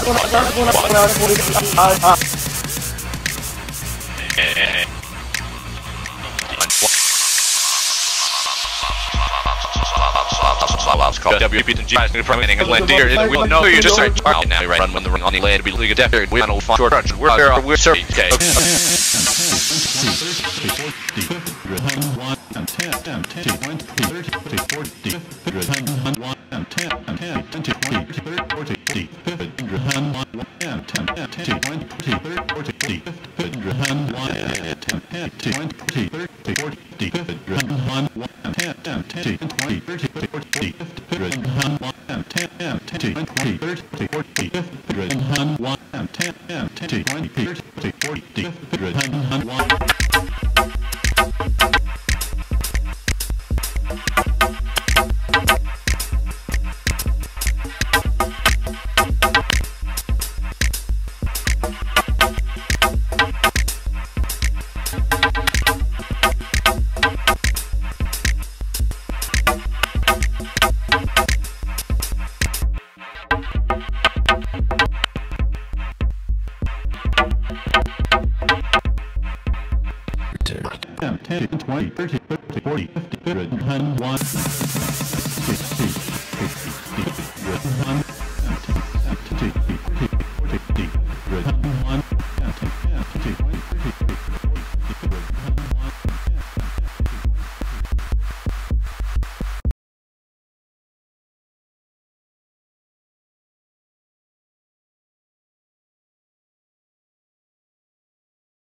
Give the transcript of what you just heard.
WP and G from anything and land deer. We don't know you just right now. Right, run when the ring on the land be legal death. We don't know short touch. We're sorry. Okay. One.